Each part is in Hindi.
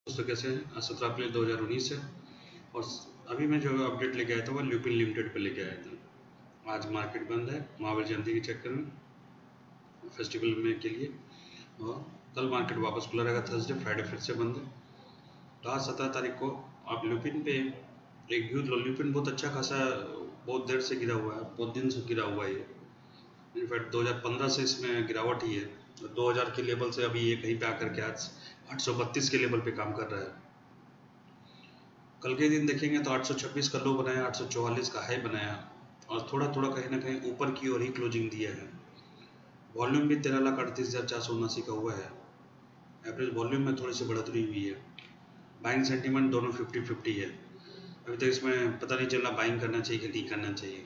दोस्तों कैसे हैं? आज 17 अप्रैल 2019 है और अभी मैं जो अपडेट लेके आया था वो ल्यूपिन लिमिटेड पे लेके आया था। आज मार्केट बंद है महावीर जयंती के चक्कर में, फेस्टिवल में के लिए। और कल मार्केट वापस खुला रहेगा, थर्सडे फ्राइडे फिर से बंद है। तो आज 17 तारीख को आप ल्यूपिन पे एक व्यू लो। ल्यूपिन बहुत अच्छा खासा बहुत देर से गिरा हुआ है, बहुत दिन से गिरा हुआ है ये। इनफैक्ट 2015 से इसमें गिरावट ही है। 2000 के लेवल से अभी ये कहीं पे आकर के आज 832 के लेवल पे काम कर रहा है। कल के दिन देखेंगे तो 826 का लो बनाया, 844 का हाई बनाया और थोड़ा थोड़ा कहीं ना कहीं ऊपर की ओर ही क्लोजिंग दिया है। वॉल्यूम भी 13,38,479 का हुआ है। एवरेज वॉल्यूम में थोड़ी सी बढ़ोतरी हुई है। बाइंग सेंटीमेंट दोनों 50-50 है। अभी तक इसमें पता नहीं चल रहा बाइंग करना चाहिए कि नहीं करना चाहिए।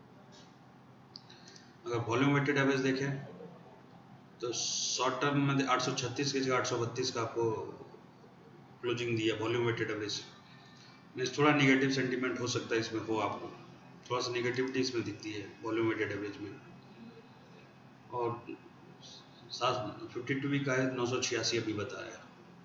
अगर वॉल्यूम वेटेड एवरेज देखें तो शॉर्ट टर्म में 836 की जगह 832 का आपको क्लोजिंग दिया वॉल्यूम वेटेड एवरेज। थोड़ा निगेटिव सेंटीमेंट हो सकता है इसमें, हो आपको थोड़ा सा निगेटिविटी इसमें दिखती है वॉल्यूम वेटेड एवरेज में। और 52 वीक का है 986 अभी बताया।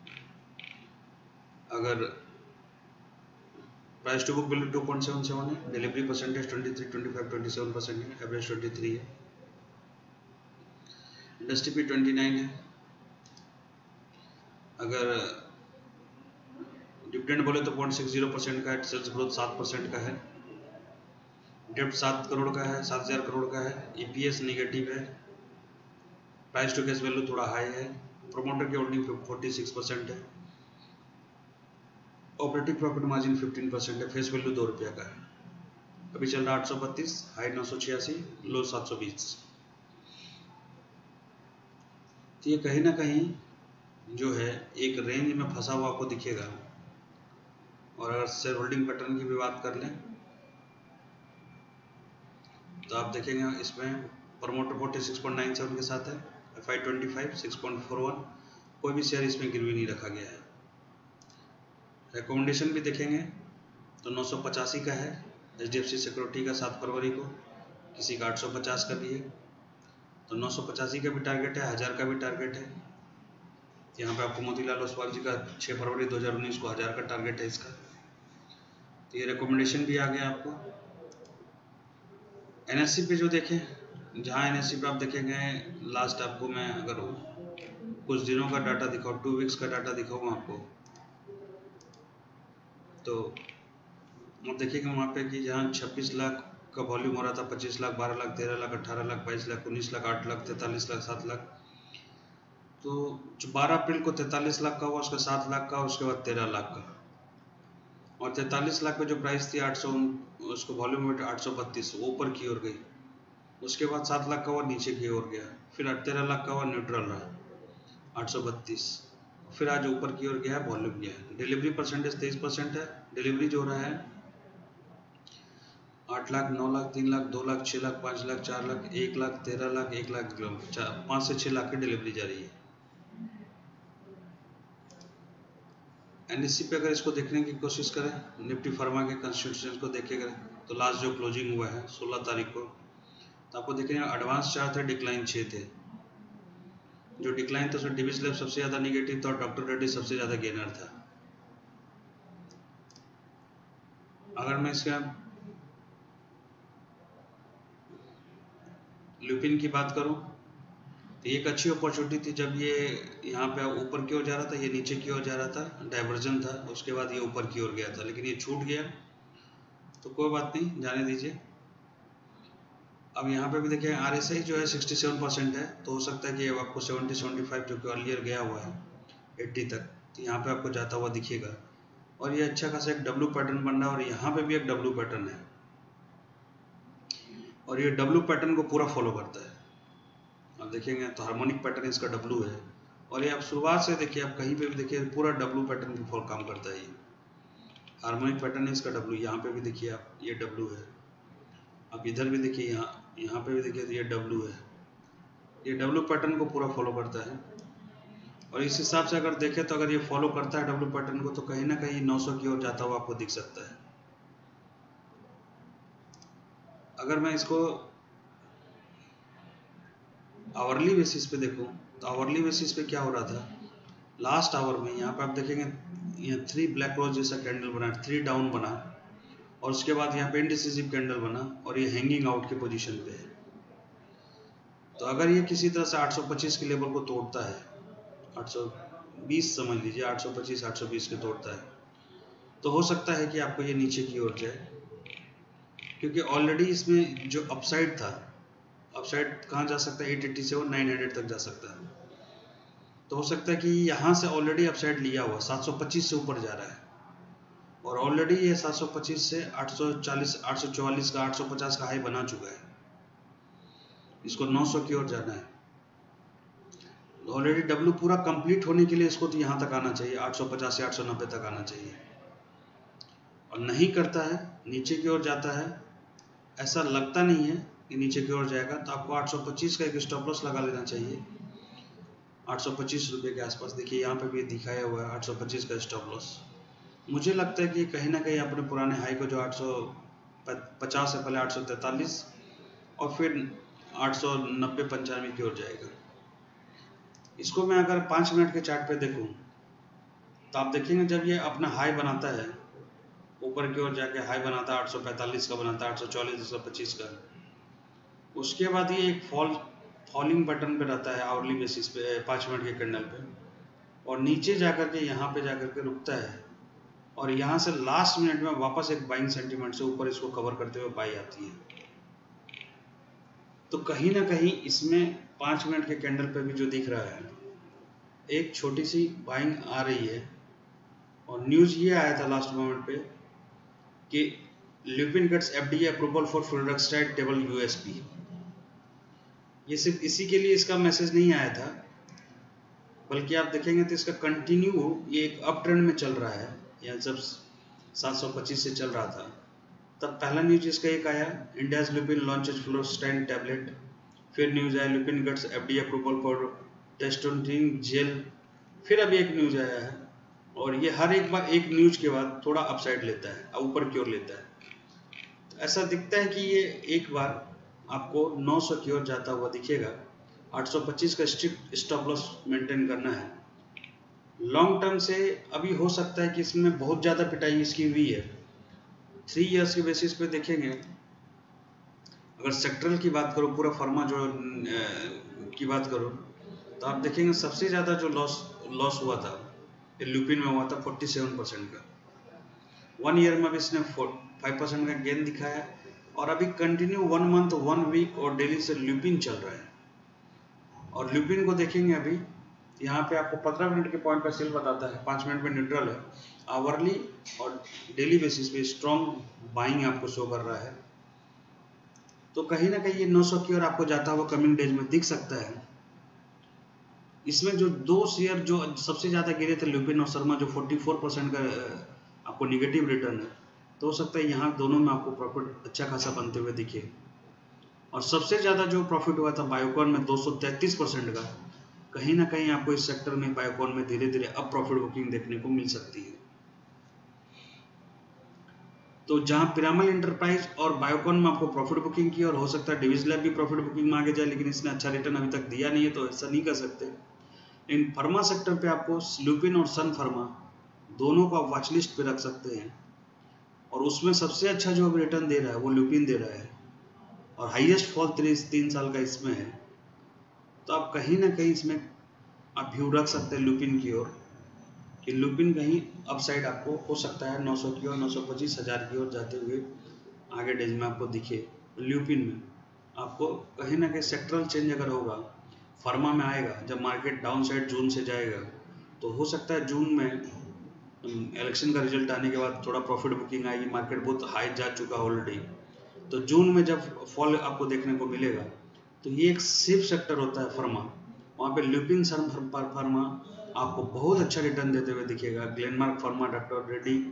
अगर प्राइस टू बुक वैल्यू 2.77 है, डिलीवरी परसेंटेज 23, 25, 27% है, एवरेज 23 है, इंडस्ट्री भी 29 है। अगर डिविडेंड बोले तो 0.60% का है, सेल्स ग्रोथ 7% का है, डेप्ट 7 करोड़ का है, 7,000 करोड़ का है, ईपीएस नेगेटिव है, प्राइस टू कैश वैल्यू थोड़ा हाई है, प्रोमोटर की होल्डिंग 46% है, ऑपरेटिंग प्रॉफिट मार्जिन 15% है, फेस वैल्यू 2 रुपया का है। अभी चल रहा 832, हाई 986, लो 720। तो ये कहीं ना कहीं जो है एक रेंज में फंसा हुआ आपको दिखेगा। और अगर शेयर होल्डिंग पैटर्न की भी बात कर लें तो आप देखेंगे इसमें प्रमोटर 46.97 के साथ है, FI25 6.41, कोई भी शेयर इसमें गिरवी नहीं रखा गया है। रिकमेंडेशन भी देखेंगे तो 985 का है HDFC सिक्योरिटी का 7 फरवरी को, किसी का 850 का भी है। तो 985 का भी टारगेट है, 1000 का भी टारगेट है। यहाँ पे आपको मोतीलाल ओसवाल जी का 6 फरवरी 2019 को 1000 का टारगेट है इसका। तो ये रिकमेंडेशन भी आ गया आपको। NSE पे जो देखें, जहाँ NSE पे आप देखेंगे लास्ट आपको मैं अगर कुछ दिनों का डाटा दिखाऊँ, 2 वीक्स का डाटा दिखाऊँ आपको, तो आप देखिएगा वहाँ पे कि जहाँ 26 लाख का वॉल्यूम हो रहा था, 25 लाख, 12 लाख, 13 लाख, 18 लाख, 22 लाख, 19 लाख, 8 लाख, 43 लाख, 7 लाख। तो जो 12 अप्रैल को 43 लाख का हुआ, उसका 7 लाख का, उसके बाद 13 लाख का। और 43 लाख पे जो प्राइस थी 800, उसको वॉल्यूम वेट 832 वो ऊपर की ओर गई। उसके बाद 7 लाख का हुआ नीचे की ओर गया, फिर 13 लाख का हुआ न्यूट्रल रहा 832, फिर आज ऊपर की ओर गया है, वॉल्यूम गया है। डिलीवरी परसेंटेज 23% है। डिलीवरी जो रहा है 8 लाख, 9 लाख, 3 लाख, 2 लाख, 6 लाख, 5 लाख, 4 लाख, 1 लाख, 13 लाख, 1 लाख, 5 से 6 लाख की डिलीवरी जा रही है। NSE पे अगर इसको देखने की कोशिश करें, निफ्टी फार्मा के कंस्टिट्यूशन को देखेगा तो लास्ट जो क्लोजिंग हुआ है 16 तारीख को, तो आपको देखेंगे एडवांस चार्ट है, डिक्लाइन 6 थे। जो डिक्लाइन था उसमें डिविस लैब सबसे ज़्यादा निगेटिव था और डॉक्टर रेड्डी सबसे ज़्यादा गेनर था। अगर मैं इसका ल्यूपिन की बात करूं तो ये एक अच्छी अपॉर्चुनिटी थी जब ये यहाँ पे ऊपर की ओर जा रहा था, ये नीचे की ओर जा रहा था, डाइवर्जन था, उसके बाद ये ऊपर की ओर गया था, लेकिन ये छूट गया। तो कोई बात नहीं, जाने दीजिए। अब यहाँ पे भी देखिए RSI जो है 67% है, तो हो सकता है कि अब आपको 70-75 जो कि अर्लियर गया हुआ है 80 तक, तो यहाँ पे आपको जाता हुआ दिखेगा। और ये अच्छा खासा एक डब्ल्यू पैटर्न बन रहा है और यहाँ पे भी एक डब्ल्यू पैटर्न है और ये डब्ल्यू पैटर्न को पूरा फॉलो करता है। आप देखेंगे तो हार्मोनिक पैटर्न इसका डब्ल्यू है और ये आप शुरुआत से देखिए, आप कहीं पे भी देखिए पूरा डब्ल्यू पैटर्न पे फॉलो काम करता है। ये हार्मोनिक पैटर्न है इसका डब्ल्यू, यहाँ पे भी देखिए आप, ये डब्ल्यू है। आप इधर भी देखिए, यहाँ पे भी देखिए तो ये डब्ल्यू है। ये डब्ल्यू पैटर्न को पूरा फॉलो करता है और इस हिसाब से अगर देखें तो अगर ये फॉलो करता है डब्ल्यू पैटर्न को तो कहीं ना कहीं 900 की ओर जाता हुआ आपको दिख सकता है। अगर मैं इसको आवरली बेसिस पे देखूं तो आवरली बेसिस पे क्या हो रहा था, लास्ट आवर में यहाँ पे आप देखेंगे यहाँ 3 ब्लैक रोज जैसा कैंडल बना, 3 डाउन बना, और उसके बाद यहाँ पे इंडिसिसिव कैंडल बना और ये हैंगिंग आउट की पोजीशन पे है। तो अगर ये किसी तरह से 825 के लेवल को तोड़ता है, 820 समझ लीजिए, 825 820 के तोड़ता है, तो हो सकता है कि आपको ये नीचे की ओर जाए, क्योंकि ऑलरेडी इसमें जो अपसाइड था, अपसाइड कहाँ जा सकता है, 880 से 900 तक जा सकता है। तो हो सकता है कि यहाँ से ऑलरेडी अपसाइड लिया हुआ 725 से ऊपर जा रहा है, और ऑलरेडी ये 725 से 840 844 का 850 का हाई बना चुका है। इसको 900 की ओर जाना है। ऑलरेडी डब्ल्यू पूरा कंप्लीट होने के लिए इसको तो यहाँ तक आना चाहिए, 850 से 890 तक आना चाहिए, और नहीं करता है, नीचे की ओर जाता है। ऐसा लगता नहीं है कि नीचे की ओर जाएगा, तो आपको 825 का एक स्टॉप लॉस लगा लेना चाहिए, 825 रुपये के आसपास। देखिए यहाँ पे भी दिखाया हुआ है 825 का स्टॉप लॉस। मुझे लगता है कि कहीं ना कहीं अपने पुराने हाई को जो 850 से पहले 843 और फिर 890 95 की ओर जाएगा। इसको मैं अगर 5 मिनट के चार्ट पे देखूं तो आप देखेंगे जब ये अपना हाई बनाता है, ऊपर की ओर जाके हाई बनाता है 845 का, बनाता है 840 225 का, उसके बाद ये एक फॉलिंग पैटर्न पे रहता है आवरली बेसिस पे 5 मिनट के कैंडल पे, और नीचे जाकर के यहाँ पे जाकर के रुकता है, और यहाँ से लास्ट मिनट में वापस एक बाइंग सेंटीमेंट से ऊपर इसको कवर करते हुए बाई आती है। तो कहीं ना कहीं इसमें 5 मिनट के कैंडल पे भी जो दिख रहा है, एक छोटी सी बाइंग आ रही है, और न्यूज़ ये आया था लास्ट मोमेंट पे कि Lupin gets FDA approval for फ्लोरेक्साइड टेबल यूएसपी। ये सिर्फ इसी के लिए इसका मैसेज नहीं आया था, बल्कि आप देखेंगे तो इसका कंटिन्यू ये एक अप ट्रेंड में चल रहा है। यहाँ जब 725 से चल रहा था तब पहला न्यूज इसका एक आया, इंडियाज ल्यूपिन लॉन्चेज फ्लोरेस्टाइन टैबलेट। फिर न्यूज आया Lupin gets FDA approval for testosterone gel. फिर अभी एक न्यूज आया है, और ये हर एक बार एक न्यूज के बाद थोड़ा अपसाइड लेता है, ऊपर की ओर लेता है। तो ऐसा दिखता है कि ये एक बार आपको 900 की ओर जाता हुआ दिखेगा। 825 का स्ट्रिक्ट स्टॉप लॉस मेंटेन करना है। लॉन्ग टर्म से अभी हो सकता है कि इसमें बहुत ज़्यादा पिटाई इसकी हुई है। 3 इयर्स के बेसिस पे देखेंगे, अगर सेक्टरल की बात करो, पूरा फार्मा जो की बात करो, तो आप देखेंगे सबसे ज़्यादा जो लॉस हुआ था ल्यूपिन में हुआ था 47% का। 1 ईयर में भी इसने 5% का गेन दिखाया, और अभी कंटिन्यू 1 मंथ 1 वीक और डेली से ल्यूपिन चल रहा है। और ल्यूपिन को देखेंगे अभी यहाँ पे आपको 15 मिनट के पॉइंट पर सेल बताता है, 5 मिनट में न्यूट्रल है, आवरली और डेली बेसिस पे स्ट्रॉन्ग बाइंग आपको शो कर रहा है। तो कहीं ना कहीं ये 900 की ओर आपको जाता हुआ कमिंग डेज में दिख सकता है। इसमें जो 2 शेयर जो सबसे ज़्यादा गिरे थे, ल्यूपिन और शर्मा, जो 44% का आपको निगेटिव रिटर्न है, तो हो सकता है यहाँ दोनों में आपको प्रॉफिट अच्छा खासा बनते हुए दिखे। और सबसे ज़्यादा जो प्रॉफिट हुआ था बायोकॉन में 233% का। कहीं ना कहीं आपको इस सेक्टर में बायोकॉन में धीरे धीरे अब प्रॉफिट बुकिंग देखने को मिल सकती है। तो जहां पिरामल इंटरप्राइज और बायोकॉन में आपको प्रॉफिट बुकिंग की, और हो सकता है डिविज लैब भी प्रॉफिट बुकिंग में आगे जाए, लेकिन इसने अच्छा रिटर्न अभी तक दिया नहीं है, तो ऐसा नहीं कर सकते। इन फार्मा सेक्टर पे आपको ल्यूपिन और सन फार्मा दोनों को आप वॉच लिस्ट पे रख सकते हैं, और उसमें सबसे अच्छा जो अब रिटर्न दे रहा है वो ल्यूपिन दे रहा है, और हाईएस्ट फॉल 3 साल का इसमें है। तो आप कहीं ना कहीं इसमें आप व्यू रख सकते हैं ल्यूपिन की ओर, कि ल्यूपिन कहीं अपसाइड आपको हो सकता है 900 की ओर, 925 हज़ार की ओर जाते हुए आगे डेज में आपको दिखे। ल्यूपिन में आपको कहीं ना कहीं सेक्टरल चेंज अगर होगा, फार्मा में आएगा, जब मार्केट डाउन साइड जून से जाएगा, तो हो सकता है जून में इलेक्शन का रिजल्ट आने के बाद थोड़ा प्रॉफिट बुकिंग आएगी, मार्केट बहुत हाई जा चुका ऑलरेडी। तो जून में जब फॉल आपको देखने को मिलेगा, तो ये एक सेफ सेक्टर होता है फार्मा, वहाँ पे ल्यूपिन सन फार्मा आपको बहुत अच्छा रिटर्न देते हुए दिखेगा। Glenmark pharma, doctor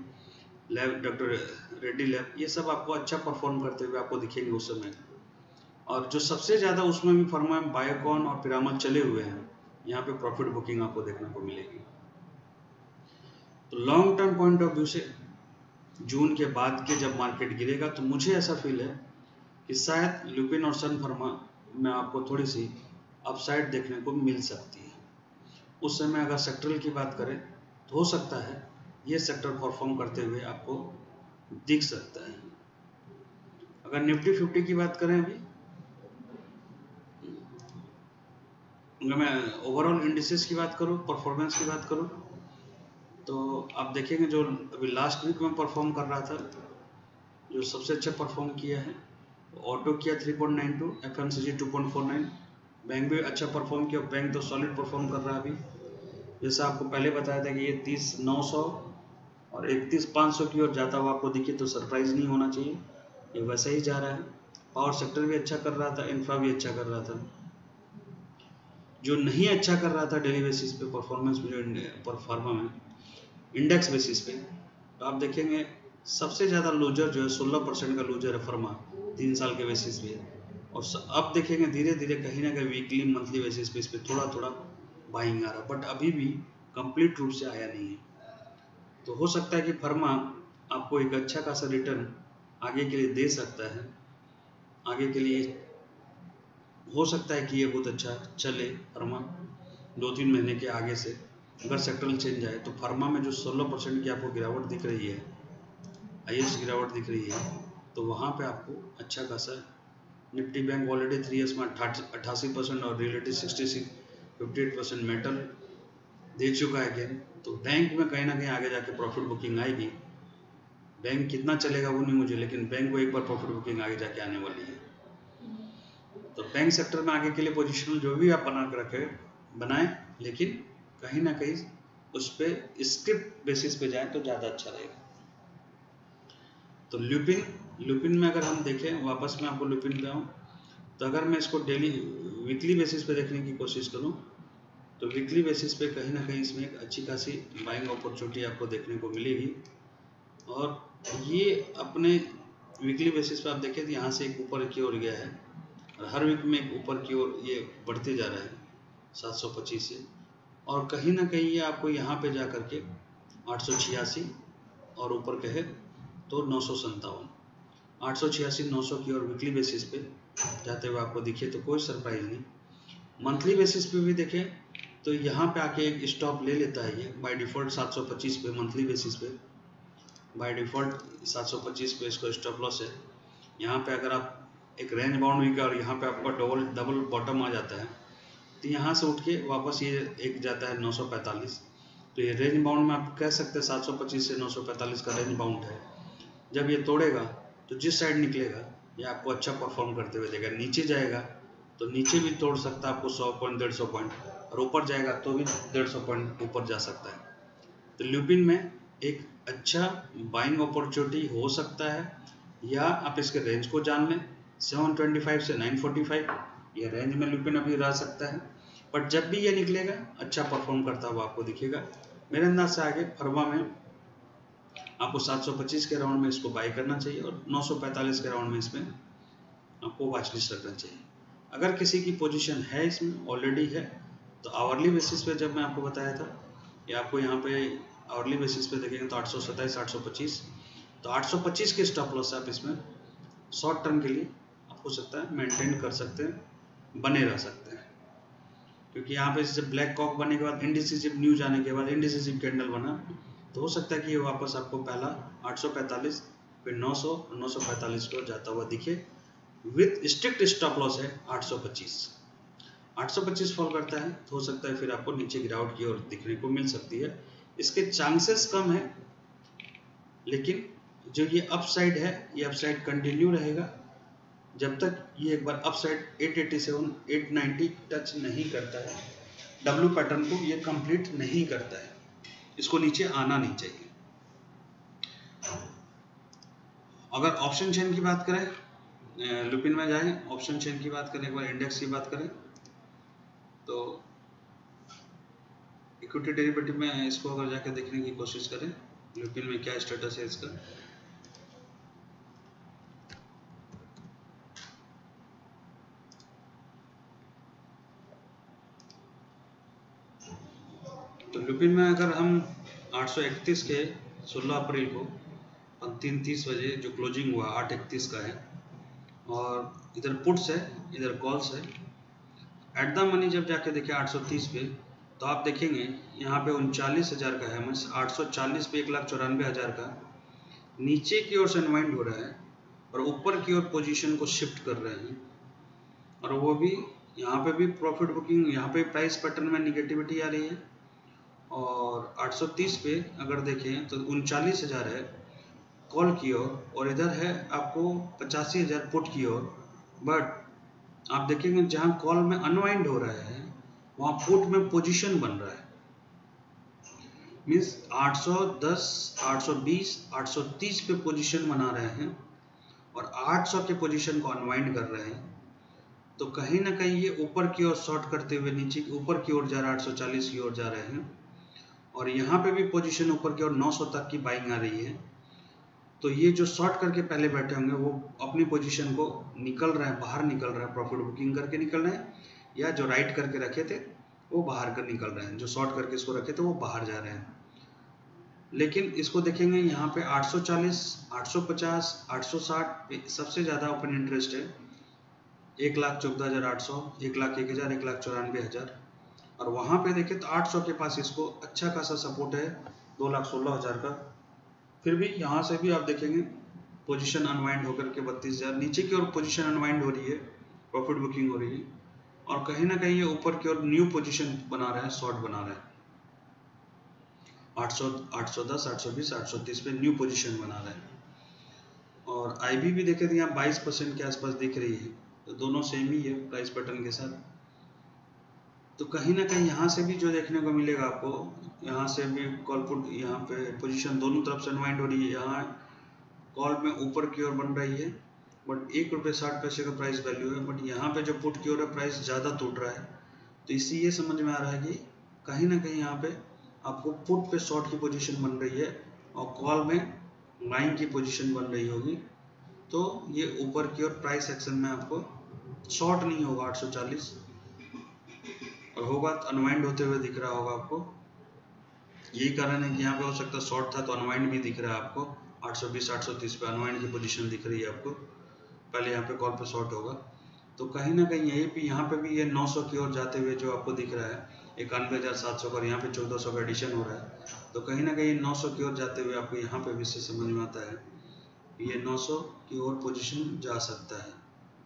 Reddy lab, ये सब आपको अच्छा परफॉर्म करते हुए आपको दिखेंगे उस समय। और जो सबसे ज़्यादा उसमें भी फार्मा में बायोकॉन और पिरामल चले हुए हैं, यहाँ पे प्रॉफिट बुकिंग आपको देखने को मिलेगी। तो long term point of view से जून के बाद के जब मार्केट गिरेगा, तो मुझे ऐसा फील है कि शायद ल्यूपिन और सन फार्मा में आपको थोड़ी सी अपसाइड देखने को मिल सकती है। उस समय अगर सेक्टरल की बात करें तो हो सकता है ये सेक्टर परफॉर्म करते हुए आपको दिख सकता है। अगर निफ्टी 50 की बात करें अभी, अगर मैं ओवरऑल इंडिसेस की बात करूं, परफॉर्मेंस की बात करूं, तो आप देखेंगे जो अभी लास्ट वीक में परफॉर्म कर रहा था, जो सबसे अच्छा परफॉर्म किया है ऑटो किया 3.92, एफएमसीजी 2.49, बैंक भी अच्छा परफॉर्म किया। बैंक तो सॉलिड परफॉर्म कर रहा है अभी, जैसा आपको पहले बताया था कि ये 30,900 और 31,500 की ओर जाता हुआ आपको दिखे तो सरप्राइज नहीं होना चाहिए, ये वैसा ही जा रहा है। पावर सेक्टर भी अच्छा कर रहा था, इंफ्रा भी अच्छा कर रहा था। जो नहीं अच्छा कर रहा था डेली बेसिस पे परफॉर्मेंस में, जो परफॉर्मा में इंडेक्स बेसिस पे, तो आप देखेंगे सबसे ज़्यादा लूजर जो है 16% का लूजर है फर्मा 3 साल के बेसिस पे। और अब देखेंगे धीरे धीरे कहीं ना कहीं वीकली मंथली बेसिस पे इस पर थोड़ा थोड़ा बाइंग आ रहा, बट अभी भी कंप्लीट रूप से आया नहीं है। तो हो सकता है कि फर्मा आपको एक अच्छा खासा रिटर्न आगे के लिए दे सकता है। आगे के लिए हो सकता है कि ये बहुत अच्छा चले फर्मा 2-3 महीने के आगे से। अगर सेक्टरल चेंज आए तो फर्मा में जो 16% की आपको गिरावट दिख रही है, हाईएस्ट गिरावट दिख रही है, तो वहाँ पे आपको अच्छा खासा निफ्टी बैंक ऑलरेडी 3 ईयर्स में 88% और रिलेटिव 58% मेटल दे चुका है अगेन। तो बैंक में कहीं ना कहीं आगे जाके प्रॉफिट बुकिंग आएगी। बैंक कितना चलेगा वो नहीं मुझे, लेकिन बैंक को एक बार प्रॉफिट बुकिंग आगे जाके आने वाली है। तो बैंक सेक्टर में आगे के लिए पोजिशनल जो भी आप बना कर रखे बनाएं, लेकिन कहीं ना कहीं उस पर स्क्रिप्ट बेसिस पे जाए तो ज़्यादा अच्छा रहेगा। तो ल्यूपिन में अगर हम देखें, वापस मैं आपको ल्यूपिन पे आऊँ, तो अगर मैं इसको डेली वीकली बेसिस पे देखने की कोशिश करूँ तो वीकली बेसिस पे कहीं ना कहीं इसमें एक अच्छी खासी बाइंग अपॉर्चुनिटी आपको देखने को मिलेगी। और ये अपने वीकली बेसिस पे आप देखें तो यहाँ से एक ऊपर की ओर गया है और हर वीक में एक ऊपर की ओर ये बढ़ते जा रहा है 725 से, और कहीं ना कहीं ये आपको यहाँ पे जा कर के 886 और ऊपर कहे तो 957, 886 900 की और वीकली बेसिस पे जाते हुए आपको दिखे तो कोई सरप्राइज नहीं। मंथली बेसिस पे भी देखें तो यहाँ पे आके एक स्टॉप ले लेता है ये बाय डिफ़ॉल्ट 725 पे, मंथली बेसिस पे बाय डिफ़ॉल्ट 725 पे इसको स्टॉप लॉस है। यहाँ पे अगर आप एक रेंज बाउंड वीक और यहाँ पे आपका डबल बॉटम आ जाता है तो यहाँ से उठ के वापस ये एक जाता है 945, तो ये रेंज बाउंड में आप कह सकते हैं 725 से 945 का रेंज बाउंड है। जब ये तोड़ेगा तो जिस साइड निकलेगा ये आपको अच्छा परफॉर्म करते हुए देगा। नीचे जाएगा तो नीचे भी तोड़ सकता है आपको 100 पॉइंट 150 पॉइंट, और ऊपर जाएगा तो भी 150 पॉइंट ऊपर जा सकता है। तो ल्यूपिन में एक अच्छा बाइंग अपॉर्चुनिटी हो सकता है, या आप इसके रेंज को जान लें 725 से 945, ये रेंज में ल्यूपिन अभी रह सकता है। बट जब भी ये निकलेगा अच्छा परफॉर्म करता हुआ आपको दिखेगा। मेरे अंदाज से आगे फर्मा में आपको 725 के राउंड में इसको बाय करना चाहिए और 945 के राउंड में इसमें आपको वॉच लिस्ट रखना चाहिए। अगर किसी की पोजीशन है इसमें ऑलरेडी है तो आवरली बेसिस पे, जब मैं आपको बताया था कि आपको यहाँ पे आवरली बेसिस पे देखेंगे तो 827 825, तो 825 के स्टॉप लॉस आप इसमें शॉर्ट टर्म के लिए आप हो सकता है मेंटेन कर सकते हैं, बने रह सकते हैं। क्योंकि यहाँ पे जब ब्लैक कॉक बनने के बाद इंडिसिसिव न्यूज आने के बाद इंडिसिसिव कैंडल बना, तो हो सकता है कि ये वापस आपको पहला 845 फिर 900 945 को जाता हुआ दिखे विथ स्ट्रिक्ट स्टॉप लॉस है 825। 825 फॉल करता है तो हो सकता है फिर आपको नीचे गिरावट की ओर दिखने को मिल सकती है। इसके चांसेस कम है, लेकिन जो ये अपसाइड है ये अपसाइड कंटिन्यू रहेगा जब तक ये एक बार अपसाइड 887 890 टच नहीं करता है, डब्ल्यू पैटर्न को ये कंप्लीट नहीं करता है, इसको नीचे आना नहीं चाहिए। अगर ऑप्शन चेन की बात करें, लुपिन में जाएं, ऑप्शन चेन की बात करें, एक बार इंडेक्स की बात करें, तो इक्विटी डेरिवेटिव में इसको अगर जाके देखने की कोशिश करें लुपिन में क्या स्टेटस है इसका, तो लुपिन में अगर हम 831 के 16 अप्रैल को 3:30 बजे जो क्लोजिंग हुआ 8:31 का है, और इधर पुट्स है इधर कॉल्स है। एट द मनी जब जाके देखे 830 पे तो आप देखेंगे यहाँ पे 39,000 का है, मीन्स 840 पे 1,94,000 का नीचे की ओर से अनवाइंड हो रहा है और ऊपर की ओर पोजीशन को शिफ्ट कर रहे हैं, और वो भी यहाँ पे भी प्रॉफिट बुकिंग, यहाँ पे प्राइस पैटर्न में निगेटिविटी आ रही है। और 830 पे अगर देखें तो 39,000 है कॉल की ओर, और इधर है आपको 85,000 पुट की ओर। बट आप देखेंगे जहाँ कॉल में अनवाइंड हो रहा है वहाँ पुट में पोजीशन बन रहा है, मीन्स 810, 820, 830 पे पोजीशन बना रहे हैं और 800 के पोजीशन को अनवाइंड कर रहे हैं। तो कहीं ना कहीं ये ऊपर की ओर शॉर्ट करते हुए नीचे ऊपर की ओर जा रहा है, 840 की ओर जा रहे हैं, और यहाँ पे भी पोजीशन ऊपर की ओर 900 तक की बाइंग आ रही है। तो ये जो शॉर्ट करके पहले बैठे होंगे वो अपनी पोजीशन को निकल रहे हैं, बाहर निकल रहे हैं, प्रॉफिट बुकिंग करके निकल रहे हैं, या जो राइट करके रखे थे वो बाहर कर निकल रहे हैं, जो शॉर्ट करके इसको रखे थे वो बाहर जा रहे हैं। लेकिन इसको देखेंगे यहाँ पे 840, 850, 860 सबसे ज़्यादा ओपन इंटरेस्ट है, 1,14,800, 1,01,000, 1,94,000, और वहाँ पे देखें तो 800 के पास इसको अच्छा खासा सपोर्ट है 2,16,000 का। फिर भी यहाँ से भी आप देखेंगे पोजीशन अनवाइंड होकर के 32,000 नीचे की ओर पोजीशन अनवाइंड हो रही है, प्रॉफिट बुकिंग हो रही है, और कहीं ना कहीं ये ऊपर की ओर न्यू पोजीशन बना रहा है, शॉर्ट बना रहा है 800, 810, 820, 830 पे न्यू पोजीशन बना रहा है। और IB भी देखे तो यहाँ 22% के आसपास दिख रही है, तो दोनों सेम ही है प्राइस पैटर्न के साथ। तो कहीं ना कहीं यहाँ से भी जो देखने को मिलेगा आपको, यहाँ से भी कॉल पुट, यहाँ पे पोजीशन दोनों तरफ से अनवाइंड हो रही है, यहाँ कॉल में ऊपर की ओर बन रही है बट ₹1.60 का प्राइस वैल्यू है, बट यहाँ पे जो पुट की ओर है प्राइस ज़्यादा टूट रहा है। तो इससे ये समझ में आ रहा है कि कहीं ना कहीं यहाँ पे आपको पुट पे शॉर्ट की पोजीशन बन रही है और कॉल में बाइंग की पोजीशन बन रही होगी। तो ये ऊपर की ओर प्राइस एक्शन में आपको शॉर्ट नहीं होगा 840, और होगा तो अनवाइंड होते हुए दिख रहा होगा आपको। यही कारण है कि यहाँ पे हो सकता है शॉर्ट था तो अनवाइंड भी दिख रहा है आपको, 820, 830 पे अनवाइंड की पोजीशन दिख रही है आपको, पहले यहाँ पे कॉल पे शॉर्ट होगा। तो कहीं ना कहीं यही भी यहाँ पे भी ये 900 की ओर जाते हुए जो आपको दिख रहा है 91,700 का, और यहाँ पे 1,400 का एडिशन हो रहा है, तो कहीं ना कहीं 900 की ओर जाते हुए आपको यहाँ पे भी इससे समझ में आता है कि ये 900 की ओर पोजीशन जा सकता है।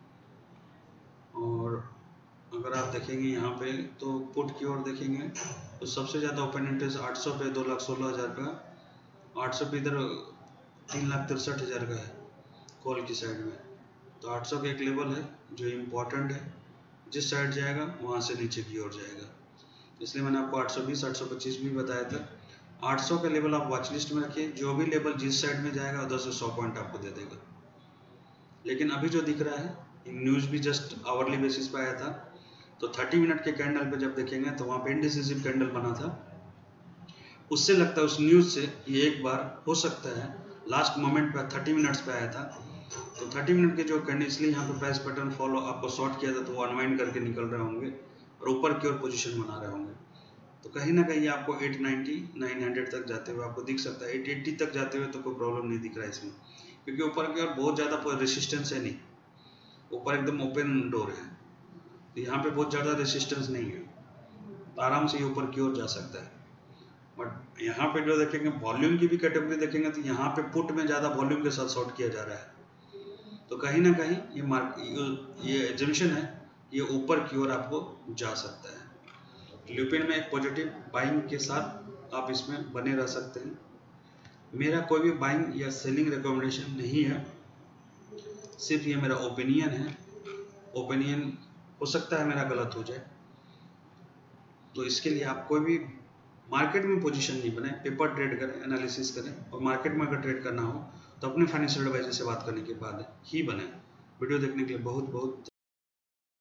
और अगर आप देखेंगे यहाँ पे तो पुट की ओर देखेंगे तो सबसे ज़्यादा ओपन इंटरेस्ट 800 पे 2,16,000 का, 800 पे इधर 3,63,000 का है कॉल की साइड में। तो 800 का एक लेवल है जो इम्पोर्टेंट है, जिस साइड जाएगा वहाँ से नीचे की ओर जाएगा, इसलिए मैंने आपको 820, 825 भी बताया था। 800 का लेवल आप वॉच लिस्ट में रखिए, जो भी लेवल जिस साइड में जाएगा उधर से 100 पॉइंट आपको दे देगा। लेकिन अभी जो दिख रहा है, न्यूज़ भी जस्ट आवरली बेसिस पे आया था, तो 30 मिनट के कैंडल पे जब देखेंगे तो वहाँ पे इंडिसिसिव कैंडल बना था, उससे लगता है उस न्यूज़ से ये एक बार हो सकता है लास्ट मोमेंट पे 30 मिनट्स पे आया था। तो 30 मिनट के जो कैंडल, इसलिए यहाँ पे प्राइस पैटर्न फॉलो आपको शॉर्ट किया था तो वो अनवाइंड करके निकल रहे होंगे और ऊपर की ओर पोजीशन बना रहे होंगे। तो कहीं ना कहीं आपको 890, 900 तक जाते हुए आपको दिख सकता है, 880 तक जाते हुए तो कोई प्रॉब्लम नहीं दिख रहा है इसमें, क्योंकि ऊपर की ओर बहुत ज़्यादा रेसिस्टेंस है नहीं, ऊपर एकदम ओपन डोर है, तो यहाँ पे बहुत ज़्यादा रेसिस्टेंस नहीं है, तो आराम से ये ऊपर की ओर जा सकता है। बट यहाँ पे जो देखेंगे वॉल्यूम की भी कैटेगरी देखेंगे तो यहाँ पे पुट में ज़्यादा वॉल्यूम के साथ शॉर्ट किया जा रहा है, तो कहीं ना कहीं ये एजम्पशन है ये ऊपर की ओर आपको जा सकता है। ल्यूपिन में एक पॉजिटिव बाइंग के साथ आप इसमें बने रह सकते हैं। मेरा कोई भी बाइंग या सेलिंग रिकमेंडेशन नहीं है, सिर्फ ये मेरा ओपिनियन है। ओपिनियन हो सकता है मेरा गलत हो जाए, तो इसके लिए आप कोई भी मार्केट में पोजीशन नहीं बनाए, पेपर ट्रेड करें, एनालिसिस करें, और मार्केट में अगर ट्रेड करना हो तो अपने फाइनेंशियल एडवाइजर से बात करने के बाद ही बनाएं। वीडियो देखने के लिए बहुत बहुत